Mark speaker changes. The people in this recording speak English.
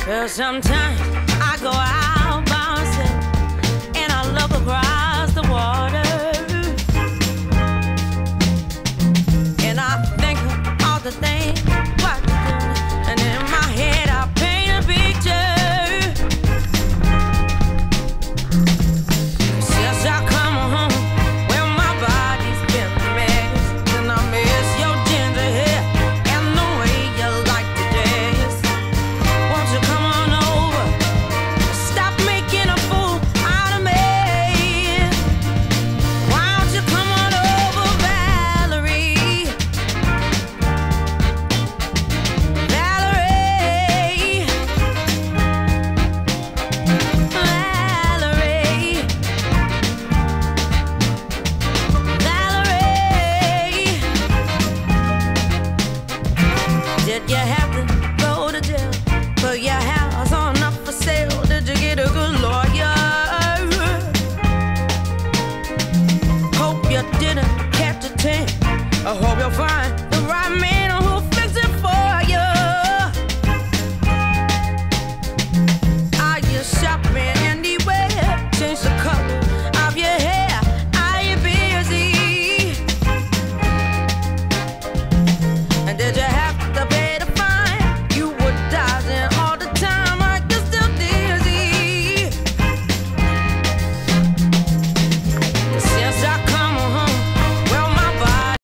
Speaker 1: Well, sometimes I go out by myself and I look across the water and I think of all the things what to do, and in my head I paint a picture. Since I come home, well, my body's been a mess, and I miss your ginger hair and the way you like to dress. Won't you come on over? Stop making a fool out of me. Why don't you come on over, Valerie? Valerie. Valerie. Valerie. Did you have to go to jail? Well, you have